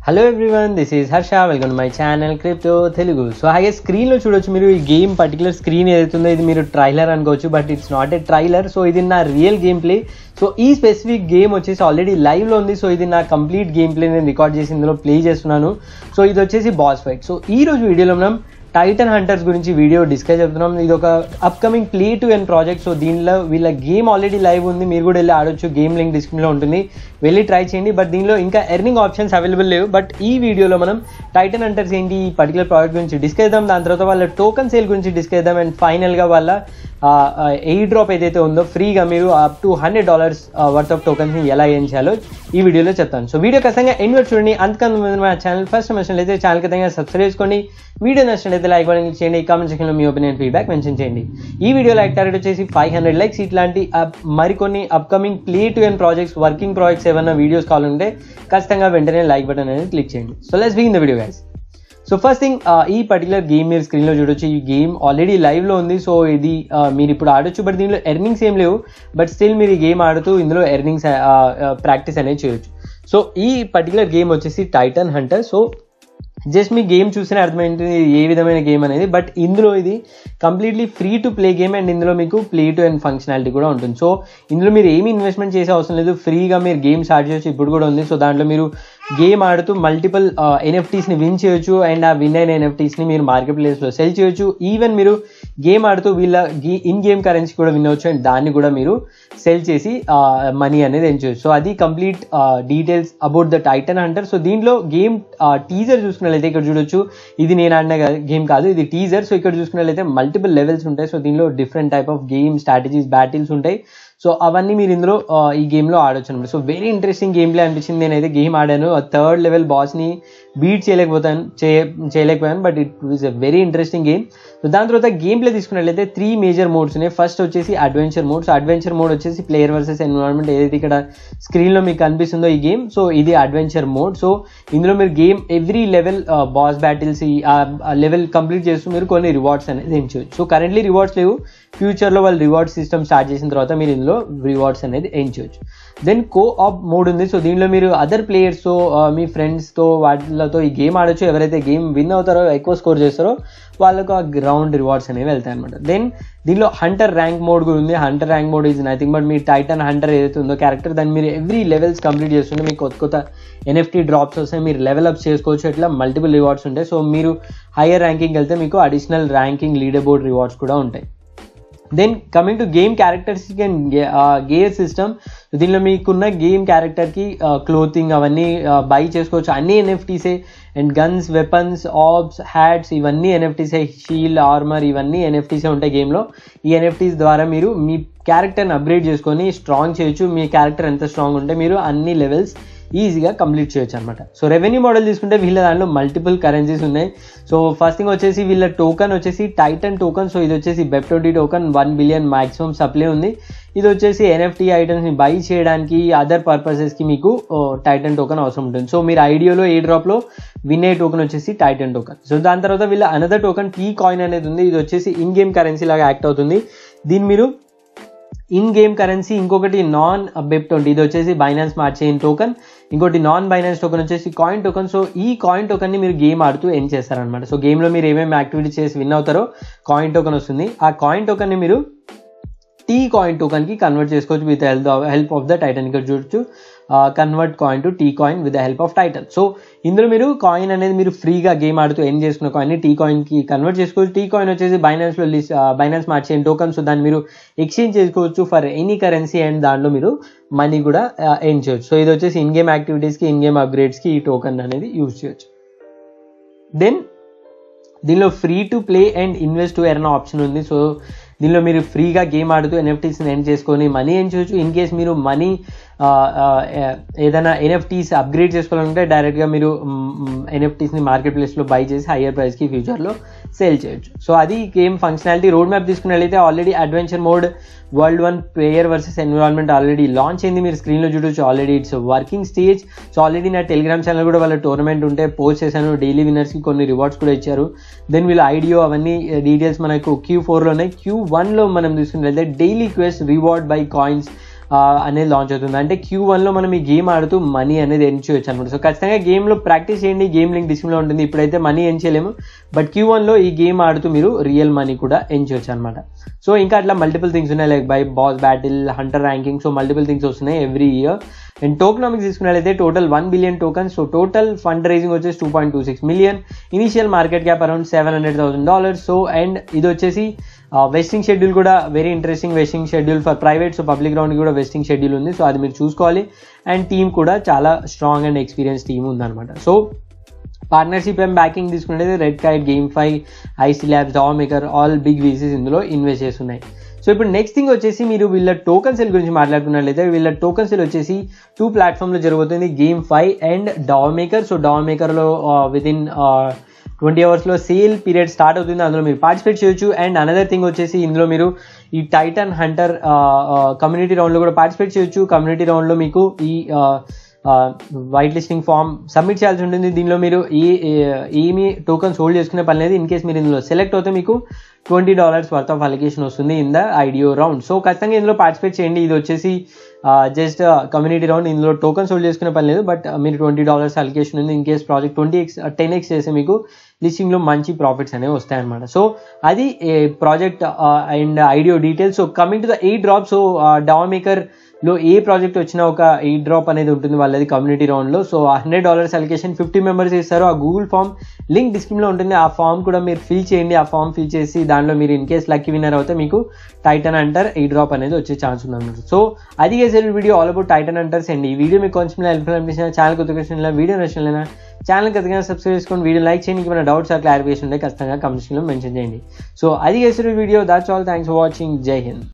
Hello everyone, this is Harsha. Welcome to my channel crypto Telugu. So అలాగే స్క్రీన్లో చూడొచ్చు మీరు ఈ గేమ్ పర్టికులర్ స్క్రీన్ ఏదైతుందో ఇది మీరు ట్రైలర్ అనుకోవచ్చు, but it's not a trailer. So ఇది నా రియల్ గేమ్ ప్లే. సో ఈ స్పెసిఫిక్ గేమ్ వచ్చేసి ఆల్రెడీ లైవ్లో ఉంది. సో ఇది నా కంప్లీట్ గేమ్ ప్లే నేను రికార్డ్ చేసి ఇందులో ప్లే చేస్తున్నాను. సో ఇది వచ్చేసి బాస్ ఫైట్. సో ఈ రోజు వీడియోలో మనం టైటన్ హంటర్స్ గురించి వీడియో డిస్కస్ చెప్తున్నాం. ఇది ఒక upcoming play to earn project. So దీనిలో వీళ్ళ గేమ్ ఆల్రెడీ లైవ్ ఉంది, మీరు కూడా వెళ్ళి ఆడొచ్చు. గేమ్ లింక్ డిస్క్రిప్షన్లో ఉంటుంది, వెళ్ళి ట్రై చేయండి. బట్ దీనిలో ఇంకా ఎర్నింగ్ ఆప్షన్స్ అవైలబుల్ లేవు. బట్ ఈ వీడియోలో మనం టైటన్ హంటర్స్ ఏంటి, ఈ పర్టికులర్ ప్రాజెక్ట్ గురించి డిస్కస్ చేద్దాం. దాని తర్వాత వాళ్ళ టోకన్ సేల్ గురించి డిస్కస్ చేద్దాం. అండ్ ఫైనల్గా వాళ్ళ ఎయిర్ డ్రాప్ ఏదైతే ఉందో ఫ్రీగా మీరు అప్ టు $100 వర్త్ ఆఫ్ టోకన్స్ని ఎలా ఏం చేయాలో ఈ వీడియోలో చెప్తాను. సో వీడియో ఖచ్చితంగా ఎండ్ వరకు చూడండి. అంతకన్నా మా ఛానల్ ఫస్ట్ నచ్చినట్లయితే ఛానల్ ఖచ్చితంగా సబ్స్క్రైబ్ చేసుకోండి. వీడియో నచ్చినట్లయితే లైక్ బటన్ క్లిక్ చేయండి. కామెంట్ సెక్షన్లో మీ ఒపీనియన్ ఫీడ్బ్యాక్ మెన్షన్ చేయండి. ఈ వీడియో లైక్ టార్గెట్ వచ్చేసి 500 లైక్స్. ఇట్లాంటి మరికొన్ని upcoming play to earn projects, working projects ఏమైనా వీడియోస్ కావాలంటే ఖచ్చితంగా వెంటనే లైక్ బటన్ అనేది క్లిక్ చేయండి. So let's begin the video guys. So first thing, ఈ పర్టికులర్ గేమ్ మీరు స్క్రీన్లో చూడొచ్చు. ఈ గేమ్ ఆల్రెడీ లైవ్లో ఉంది. సో ఇది మీరు ఇప్పుడు ఆడొచ్చు, బట్ దీనిలో ఎర్నింగ్స్ ఏం లేవు. బట్ స్టిల్ మీరు ఈ గేమ్ ఆడుతూ ఇందులో ఎర్నింగ్స్ ప్రాక్టీస్ అనేది చేయొచ్చు. సో ఈ పర్టికులర్ గేమ్ వచ్చేసి టైటన్ హంటర్. సో జస్ట్ మీ గేమ్ చూసినా అర్థమైంది ఏ విధమైన గేమ్ అనేది. బట్ ఇందులో ఇది completely free to play game. And ఇందులో మీకు ప్లే టు ఎర్న్ ఫంక్షనాలిటీ కూడా ఉంటుంది. సో ఇందులో మీరు ఏమి ఇన్వెస్ట్మెంట్ చేసే అవసరం లేదు, ఫ్రీగా మీరు గేమ్ స్టార్ట్ చేయొచ్చు. ఇప్పుడు కూడా ఉంది. సో దాంట్లో మీరు గేమ్ ఆడుతూ మల్టిపుల్ ఎన్ఎఫ్టీస్ని విన్ చేయొచ్చు. అండ్ ఆ విన్ అయిన ఎన్ఎఫ్టీస్ని మీరు మార్కెట్ ప్లేస్లో సెల్ చేయొచ్చు. ఈవెన్ మీరు గేమ్ ఆడుతూ వీళ్ళ ఇన్ గేమ్ కరెన్సీ కూడా విన్ అవ్వచ్చు. అండ్ దాన్ని కూడా మీరు సెల్ చేసి మనీ అనేది ఎంచవచ్చు. సో అది complete details about the Titan Hunter. So దీంట్లో గేమ్ టీజర్ చూసుకున్నట్లయితే ఇక్కడ చూడొచ్చు. ఇది నేను ఆడిన గేమ్ కాదు, ఇది టీజర్. సో ఇక్కడ చూసుకున్నట్లయితే మల్టిపుల్ లెవెల్స్ ఉంటాయి. సో దీనిలో different type of game strategies, battles ఉంటాయి. సో అవన్నీ మీరు ఇందులో ఈ గేమ్లో ఆడొచ్చు అనమాట. So very interesting game play అనిపించింది. నేనైతే గేమ్ ఆడాను, 3rd లెవెల్ బాస్ని బీట్ చేయలేకపోయాను. But it is a very interesting game. So దాని తర్వాత గేమ్ ప్లే తీసుకున్నట్లయితే 3 మేజర్ మోడ్స్ ఉన్నాయి. ఫస్ట్ వచ్చేసి adventure mode. So adventure mode వచ్చేసి ప్లేయర్ వర్సెస్ ఎన్విరాన్మెంట్, ఏదైతే ఇక్కడ స్క్రీన్లో మీకు కనిపిస్తుందో ఈ గేమ్. సో ఇది అడ్వెంచర్ మోడ్. సో ఇందులో మీరు game every level boss battles level complete చేస్తూ మీరు కొన్ని రివార్డ్స్ అనేది ఎంచవచ్చు. సో కరెంట్లీ రివార్డ్స్ లేవు, ఫ్యూచర్లో వాళ్ళు రివార్డ్ సిస్టమ్ స్టార్ట్ చేసిన తర్వాత మీరు ఇందులో రివార్డ్స్ అనేది ఎంచవచ్చు. దెన్ కో ఆప్ మోడ్ ఉంది. సో దీనిలో మీరు అదర్ ప్లేయర్స్తో, మీ ఫ్రెండ్స్తో, వాటితో ఈ గేమ్ ఆడొచ్చు. ఎవరైతే గేమ్ విన్ అవుతారో, ఎక్కువ స్కోర్ చేస్తారో వాళ్ళకు ఆ గ్రౌండ్ రివార్డ్స్ అనేవి వెళ్తాయి అనమాట. దెన్ దీనిలో హంటర్ ర్యాంక్ మోడ్ కూడా ఉంది. Hunter rank mode is nothing but మీ టైటన్ హంటర్ ఏదైతే ఉందో క్యారెక్టర్, దాన్ని మీరు ఎవ్రీ లెవెల్స్ కంప్లీట్ చేస్తుంటే మీకు కొత్త ఎన్ఎఫ్టీ డ్రాప్స్ వస్తాయి. మీరు లెవెల్ అప్ చేసుకోవచ్చు. ఇట్లా మల్టిపుల్ రివార్డ్స్ ఉంటాయి. సో మీరు హయ్యర్ ర్యాంకింగ్ వెళ్తే మీకు additional ranking leader board rewards కూడా ఉంటాయి. దెన్ కమింగ్ టు గేమ్ క్యారెక్టర్స్కి అండ్ గేర్ సిస్టమ్. దీనిలో మీకున్న గేమ్ క్యారెక్టర్కి క్లోతింగ్ అవన్నీ బై చేసుకోవచ్చు. అన్ని ఎన్ఎఫ్టీసే. And guns, weapons, orbs, hats ఇవన్నీ ఎన్ఎఫ్టీసే. షీల్డ్, ఆర్మర్ ఇవన్నీ ఎన్ఎఫ్టీసే ఉంటాయి గేమ్లో. ఈ ఎన్ఎఫ్టీస్ ద్వారా మీరు మీ క్యారెక్టర్ని అప్గ్రేడ్ చేసుకొని స్ట్రాంగ్ చేయొచ్చు. మీ క్యారెక్టర్ ఎంత స్ట్రాంగ్ ఉంటే మీరు అన్ని లెవెల్స్ ఈజీగా కంప్లీట్ చేయొచ్చు అనమాట. సో రెవెన్యూ మోడల్ తీసుకుంటే వీళ్ళ దాంట్లో మల్టిపుల్ కరెన్సీస్ ఉన్నాయి. సో ఫస్ట్ థింగ్ వచ్చేసి వీళ్ళ టోకన్ వచ్చేసి టైటన్ టోకన్. సో ఇది వచ్చేసి BEP20 token, 1 billion maximum supply ఉంది. ఇది వచ్చేసి ఎన్ఎఫ్టీ ఐటమ్స్ని బై చేయడానికి, అదర్ పర్పసెస్కి మీకు టైటన్ టోకన్ అవసరం ఉంటుంది. సో మీరు ఐడియోలో ఏ డ్రాప్లో విన్ అయ్యే టోకన్ వచ్చేసి టైటన్ టోకన్. సో దాని తర్వాత వీళ్ళ అనదర్ టోకన్ టీ కాయిన్ అనేది ఉంది. ఇది వచ్చేసి ఇన్ గేమ్ కరెన్సీ లాగా యాక్ట్ అవుతుంది. దీన్ని మీరు ఇన్ గేమ్ కరెన్సీ. ఇంకొకటి నాన్ BEP20, ఇది వచ్చేసి బైనాన్స్ స్మార్ట్ చైన్ టోకన్. ఇంకోటి నాన్ బైనాన్స్ టోకన్ వచ్చేసి కాయిన్ టోకన్. సో ఈ కాయిన్ టోకన్ని మీరు గేమ్ ఆడుతూ ఎన్ చేస్తారనమాట. సో గేమ్లో మీరు ఏమేమి యాక్టివిటీ చేసి విన్ అవుతారో కాయిన్ టోకన్ వస్తుంది. ఆ కాయిన్ టోకన్ని మీరు టీ కాయిన్ టోకన్కి కన్వర్ట్ చేసుకోవచ్చు with help of the Titan. ఇక్కడ చూడొచ్చు, convert coin to T coin with the help of Titan. So ఇందులో మీరు కాయిన్ అనేది మీరు ఫ్రీగా గేమ్ ఆడుతూ ఎన్ చేసుకున్న కాయిన్ని టీ కాయిన్కి కన్వర్ట్ చేసుకోవచ్చు. టీ కాయిన్ వచ్చేసి బైనాన్స్లో Binance smart chain token. So దాన్ని మీరు ఎక్స్చేంజ్ చేసుకోవచ్చు ఫర్ ఎనీ కరెన్సీ. అండ్ దాంట్లో మీరు మనీ కూడా ఎర్న్ చేయొచ్చు. సో ఇది వచ్చేసి ఇన్ గేమ్ యాక్టివిటీస్కి, ఇన్ గేమ్ అప్గ్రేడ్స్కి ఈ టోకన్ అనేది యూజ్ చేయొచ్చు. దెన్ దీనిలో free to play and invest to earn option ఉంది. సో దీనిలో మీరు ఫ్రీగా గేమ్ ఆడుతూ ఎన్ఎఫ్టీస్ని ఎర్న్ చేసుకొని మనీ ఎర్న్ చేయొచ్చు. ఇన్ కేస్ మీరు మనీ ఏదైనా ఎన్ఎఫ్టీస్ అప్గ్రేడ్ చేసుకోవాలంటే డైరెక్ట్గా మీరు ఎన్ఎఫ్టీస్ని మార్కెట్ ప్లేస్లో బై చేసి హయ్యర్ ప్రైస్కి ఫ్యూచర్లో సేల్ చేయొచ్చు. సో అది గేమ్ ఫంక్షనాలిటీ. రోడ్ మ్యాప్ తీసుకున్నట్లయితే already adventure mode world 1 player versus environment already launch అయింది. మీరు స్క్రీన్లో చూడొచ్చు. Already it's working stage. So already నా టెలిగ్రామ్ ఛానల్ కూడా వాళ్ళ టోర్నమెంట్ ఉంటే పోస్ట్ చేశాను. డైలీ విన్నర్స్కి కొన్ని రివార్డ్స్ కూడా ఇచ్చారు. దెన్ వీళ్ళ ఐడియో అవన్నీ డీటెయిల్స్ మనకు Q4లో ఉన్నాయి. Q1లో మనం తీసుకున్నట్లయితే daily quest, reward buy coins, అనేది లాంచ్ అవుతుంది. అంటే Q1లో మనం ఈ గేమ్ ఆడుతూ మనీ అనేది ఎర్న్ చేయొచ్చు అనమాట. సో ఖచ్చితంగా గేమ్లో ప్రాక్టీస్ చేయండి, గేమ్ లింక్ డిస్క్రిప్షన్లో ఉంటుంది. ఇప్పుడైతే మనీ ఎర్న్ చేయలేము, బట్ Q1లో ఈ గేమ్ ఆడుతూ మీరు రియల్ మనీ కూడా ఎర్న్ చేయొచ్చు అనమాట. సో ఇంకా అట్లా మల్టిపుల్ థింగ్స్ ఉన్నాయి, like by boss battle, hunter ranking, so multiple things వస్తున్నాయి ఎవ్రీ ఇయర్. అండ్ టోకనామిక్స్ తీసుకున్నట్లయితే total 1 billion tokens. So total fund raising వచ్చేసి 2.26 million, initial market cap around $700,000. So and ఇది వచ్చేసి వెస్టింగ్ షెడ్యూల్ కూడా very interesting vesting schedule for private. So public round కూడా vesting schedule ఉంది, so అది మీరు చూసుకోవాలి. అండ్ టీమ్ కూడా చాలా స్ట్రాంగ్ అండ్ ఎక్స్పీరియన్స్ టీమ్ ఉందన్నమాట. సో పార్ట్నర్షిప్ అండ్ బ్యాకింగ్ తీసుకున్నట్లయితే Red Kite, GameFi, IC Labs, DAO Maker, all big VCs ఇందులో ఇన్వెస్ట్ చేస్తున్నాయి. సో ఇప్పుడు నెక్స్ట్ థింగ్ వచ్చేసి మీరు వీళ్ళ టోకన్ సెల్ గురించి మాట్లాడుకున్నట్లయితే వీళ్ళ టోకన్ సెల్ వచ్చేసి 2 ప్లాట్ఫామ్లో జరుగుతుంది, GameFi అండ్ DAO Maker. సో DAO Makerలో వితిన్ 20 అవర్స్లో సేల్ పీరియడ్ స్టార్ట్ అవుతుంది, అందులో మీరు పార్టిసిపేట్ చేయొచ్చు. అండ్ అనదర్ థింగ్ వచ్చేసి ఇందులో మీరు ఈ టైటన్ హంటర్ కమ్యూనిటీ రౌండ్లో కూడా పార్టిసిపేట్ చేయొచ్చు. కమ్యూనిటీ రౌండ్లో మీకు ఈ వైట్ లిస్టింగ్ ఫామ్ సబ్మిట్ చేయాల్సి ఉంటుంది. దీనిలో మీరు ఏమి టోకన్స్ హోల్డ్ చేసుకునే పని లేదు. ఇన్ కేస్ మీరు ఇందులో సెలెక్ట్ అవుతే మీకు $20 వర్త్ ఆఫ్ అలికేషన్ వస్తుంది in the IDO round. So ఖచ్చితంగా ఇందులో పార్టిసిపేట్ చేయండి. ఇది వచ్చేసి జస్ట్ కమ్యూనిటీ రౌండ్, ఇందులో టోకన్స్ హోల్డ్ చేసుకునే పని లేదు, బట్ మీరు $20 అలికేషన్ ఉంది. ఇన్ కేస్ ప్రాజెక్ట్ 10x చేస్తే మీకు లిస్టింగ్లో మంచి ప్రాఫిట్స్ అనేవి వస్తాయన్నమాట. సో అది project and IDO details. So coming to the 8 drop. So DAO Maker లో ఏ ప్రాజెక్ట్ వచ్చినా ఒక 8 డ్రాప్ అనేది ఉంటుంది వాళ్ళది కమ్యూనిటీ రౌండ్లో. సో $100 అలికేషన్ 50 మెంబర్స్ ఇస్తారు. ఆ గూగుల్ ఫామ్ లింక్ డిస్క్రిప్షన్లో ఉంటుంది, ఆ ఫామ్ కూడా మీరు ఫిల్ చేయండి. ఆ ఫామ్ ఫిల్ చేసి దాంట్లో మీరు ఇన్ కేస్ లక్కీ విన్నర్ అవుతే మీకు టైటన్ హంటర్ 8 డ్రాప్ అనేది వచ్చే ఛాన్స్ ఉందన్నమాట. సో అది గేసెల్ video all about Titan hunters. And ఈ వీడియో మీకు కొంచెం హెల్ప్ఫుల్ అనిపించిన ఛానల్ కొత్త క్వశ్చన్ వీడియో నచ్చినా ఛానల్ ఖచ్చితంగా సబ్స్క్రైబ్ చేసుకొని వీడియో లైక్ చేయండి. ఏమైనా డౌట్స్ ఆ క్లారిఫికేషన్ ఉంటే ఖచ్చితంగా కమెంట్స్లో మెన్షన్ చేయండి. సో అది గేసెల్ video. That's all. Thanks for watching. జై హింద్.